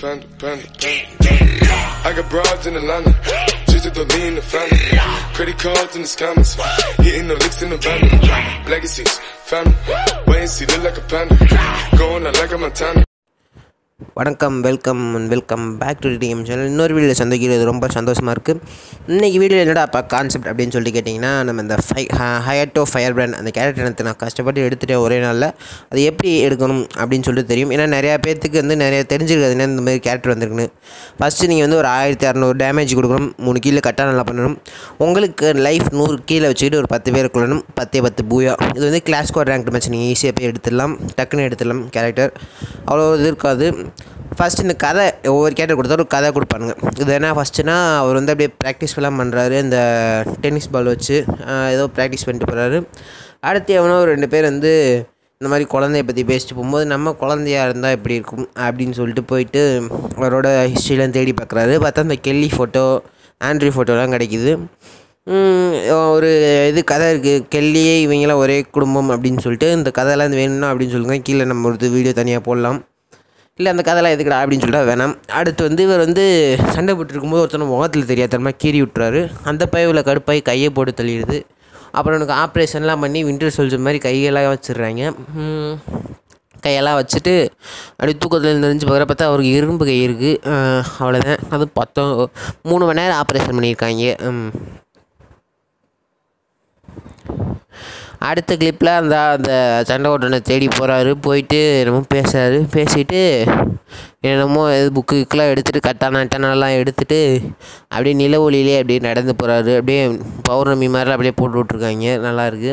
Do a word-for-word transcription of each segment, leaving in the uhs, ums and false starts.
panda, panda, panda. I got broads in Atlanta, just to lean the family. Credit cards in the scammers, hitting the licks in the van. Legacies, family, wait and see, look like a panda. Going out like a Montana. வணக்கம், welcome and welcome back to TM channel. இன்னொரு video சந்திக்கிறது ரொம்ப சந்தோஷமாக இருக்குது. இன்றைக்கி video என்னடா அப்போ concept அப்படின்னு சொல்லிட்டு கேட்டிங்கன்னா, நம்ம இந்த ஃபை ஹயாட்டோ ஃபயர் பிராண்ட் அந்த கேரக்டர் எனக்கு நான் கஷ்டப்பட்டு எடுத்துகிட்டேன் ஒரே நாளில். அது எப்படி எடுக்கணும் அப்படின்னு சொல்லிட்டு தெரியும். ஏன்னா நிறையா பேர்த்துக்கு வந்து நிறைய தெரிஞ்சிருக்காது என்ன இந்த மாதிரி கேரக்டர் வந்திருக்குன்னு. ஃபஸ்ட்டு நீங்கள் வந்து ஒரு ஆயிரத்தி அறநூறு டேமேஜ் கொடுக்கணும், மூணு கீழே கட்டாக நல்லா பண்ணணும். உங்களுக்கு லைஃப் நூறு கீழே வச்சுக்கிட்டு ஒரு பத்து பேர் கொள்ளணும், பத்தே பத்து பூயா. இது வந்து கிளாஸ் ஸ்குவாட் ரேங்க் மேட்ச், நீங்கள் ஈஸியாக போய் எடுத்துடலாம், டக்குன்னு எடுத்துடலாம். கேரக்டர் அவ்வளோ இது இருக்காது. ஃபஸ்ட்டு இந்த கதை ஒவ்வொரு கேரக்டர் கொடுத்தா ஒரு கதை கொடுப்பானுங்க. இது என்ன ஃபஸ்ட்டுனா அவர் வந்து அப்படியே ப்ராக்டிஸ் எல்லாம் பண்ணுறாரு, இந்த டென்னிஸ் பால் வச்சு ஏதோ ப்ராக்டிஸ் பண்ணிட்டு போகிறாரு. அடுத்து எவனோ ஒரு ரெண்டு பேர் வந்து இந்த மாதிரி குழந்தைய பற்றி பேசிட்டு போகும்போது நம்ம குழந்தையாக இருந்தால் எப்படி இருக்கும் அப்படின்னு சொல்லிட்டு போயிட்டு அவரோட ஹிஸ்ட்ரிலாம் தேடி பார்க்குறாரு. பார்த்தா அந்த கெல்லி ஃபோட்டோ, ஆண்ட்ரி ஃபோட்டோலாம் கிடைக்கிது. ஒரு இது கதை இருக்குது, கெல்லியே இவங்களாம் ஒரே குடும்பம் அப்படின்னு சொல்லிட்டு. இந்த கதையெல்லாம் வேணும்னா அப்படின்னு சொல்லுங்கள், கீழே நம்ம ஒரு வீடியோ தனியாக போடலாம். இல்லை அந்த கதைலாம் எதுக்குடா அப்படின்னு சொல்லிட்டு வேணாம். அடுத்து வந்து இவர் வந்து சண்டை போட்டுருக்கும்போது ஒருத்தனை முகத்தில் தெரியாதனமா கீறி விட்டுறாரு. அந்த பையில் கடுப்பாகி கையை போட்டு தள்ளிடுது. அப்புறம் எனக்கு ஆப்ரேஷன்லாம் பண்ணி வின்டர் சோல்ஜர் மாதிரி கையெல்லாம் வச்சிடுறாங்க. கையெல்லாம் வச்சுட்டு அப்படி தூக்கத்தில் நெறிஞ்சு பார்க்குற பார்த்தா அவருக்கு இரும்பு கை இருக்குது. அவ்வளோதான். அது பத்தோ மூணு மணி நேரம் ஆப்ரேஷன் பண்ணியிருக்காங்க. அடுத்த கிளிப்பில் அந்த அந்த சண்டை ஓட்டனை தேடி போகிறாரு. போயிட்டு என்னமோ பேசுகிறாரு. பேசிவிட்டு என்னமோ இது புக்கு புக்கெலாம் எடுத்துகிட்டு கட்டான அட்டனெல்லாம் எடுத்துகிட்டு அப்படியே நில ஒளியிலே அப்படியே நடந்து போகிறாரு. அப்படியே பௌர்ணமி மாதிரிலாம் அப்படியே போட்டு விட்ருக்காங்க. நல்லாயிருக்கு.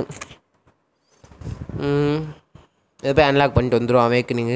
இதை போய் அன்லாக் பண்ணிட்டு வந்துடும் அவேக்கனிங்கு.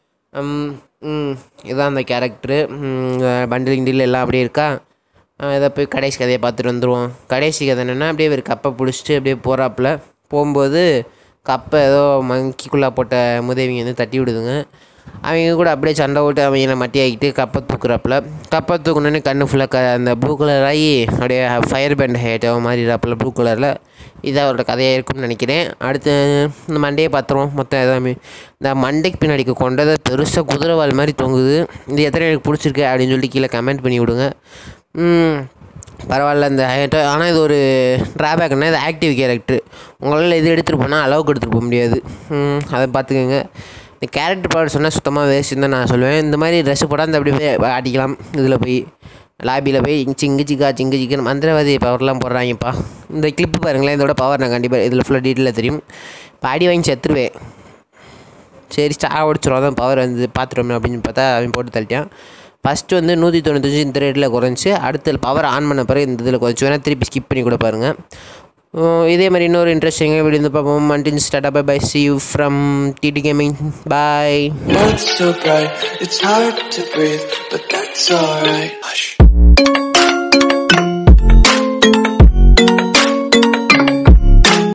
இதுதான் அந்த கேரக்டரு. பண்டிலிங் டீல் எல்லாம் அப்படியே இருக்கா. இதை போய் கடைசி கதையை பார்த்துட்டு வந்துடுவோம். கடைசி கதை என்னென்னா, அப்படியே ஒரு கப்பை பிடிச்சிட்டு அப்படியே போகிறாப்புல. போகும்போது கப்பை ஏதோ மங்கிக்குள்ளே போட்ட முதவிங்க வந்து தட்டி விடுதுங்க. அவங்க கூட அப்படியே சண்டை ஓட்டு அவங்கள மட்டி ஆகிட்டு கப்பை தூக்குறாப்புல. கப்பை தூக்குனோடனே கண்ணு ஃபுல்லாக க அந்த ப்ளூ கலர் ஆகி அப்படியே ஃபயர் பேண்ட் ஹேட்டோ மாறிடுறாப்புல ப்ளூ கலரில். இதாக அவரோட கதையாக இருக்கும்னு நினைக்கிறேன். அடுத்து இந்த மண்டையை பார்த்துருவோம். மொத்தம் எல்லாமே இந்த மண்டைக்கு பின்னாடிக்கு கொண்டதை பெருசாக குதிரைவால் மாதிரி தொங்குது. இது எத்தனை எனக்கு பிடிச்சிருக்கு அப்படின்னு சொல்லிட்டு கீழே கமெண்ட் பண்ணி விடுங்க. பரவாயில்ல இந்த ஹைட்டோ. ஆனால் இது ஒரு ட்ராபேக்னா, இது ஆக்டிவ் கேரக்டர். உங்களால் இது எடுத்துகிட்டு போனால் அளவுக்கு எடுத்துகிட்டு போக முடியாது. அதை பார்த்துக்கோங்க. இந்த கேரக்டர் பவர் சொன்னால் சுத்தமாக வேஸ்ட்டுன்னு தான் நான் சொல்லுவேன். இந்த மாதிரி ட்ரெஸ்ஸு போட்டால் அந்த அப்படி போய் ஆட்டிக்கலாம். இதில் போய் லாபியில் போய் சிங்கு சிக்கா சிங்கு சிக்கன் மந்திரவாதி பவர்லாம் போடுறாங்கப்பா. இந்த கிளிப்பு பாருங்களேன், இதோட பவர் நான் கண்டிப்பாக இதில் ஃபுல்லாக டீட்டெயிலாக தெரியும். இப்போ அடி வாங்கி செத்துருவேன். சரி ஸ்டா ஓடிச்சிடும், அதான் பவர் வந்து பார்த்துட்டோம் அப்படின்னு பார்த்தா அவன் போட்டு தள்ளிட்டான். ஃபஸ்ட்டு வந்து நூற்றி தொண்ணூத்தஞ்சு இந்த ரேட்டில் குறைஞ்சி, அடுத்த பவர் ஆன் பண்ண பிறகு இந்த இதில் குறைச்சி. வேணால் திருப்பி ஸ்கிப் பண்ணி கூட பாருங்கள். இதே மாதிரி இன்னொரு இன்ட்ரெஸ்டிங்காக வீடியோ வந்து பார்ப்போம். மண்டின் start bye bye. See you from TT gaming. Bye. It's so bright, it's hard to breathe, but that's alright.